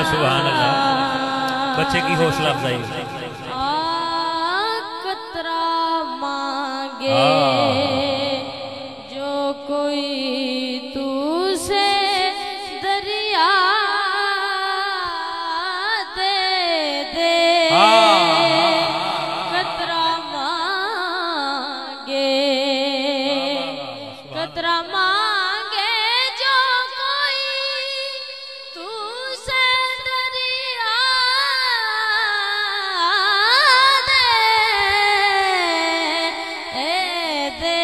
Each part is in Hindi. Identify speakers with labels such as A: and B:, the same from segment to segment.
A: सुभान अल्लाह। बच्चे की हौसला अफजाई।
B: कतरा मांगे जो कोई तुझसे दरिया दे दे। कतरा मांगे, कतरा मांगे जो कोई तुझसे दरिया दे,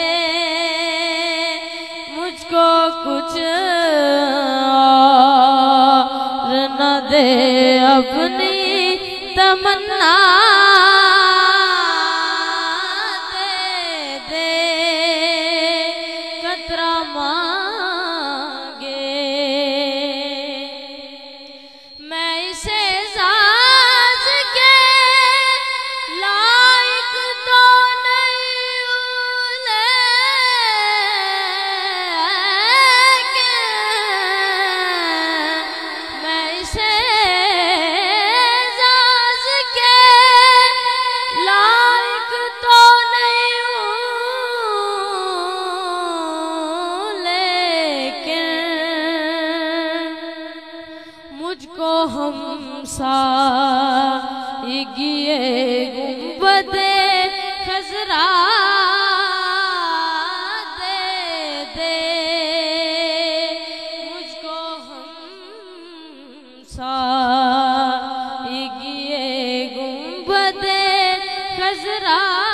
B: मुझको कुछ और न दे अपनी तमन्ना दे दे। कतरा मांगे मैं इसे साज के लायक तो नहीं हूँ, लेकिन मैं इसे साज के लायक तो नहीं हूँ, लेकिन मुझको हमसाइगिए गुंबदे खजरा दे दे। मुझको हमसाइगिए गुंबदे खजरा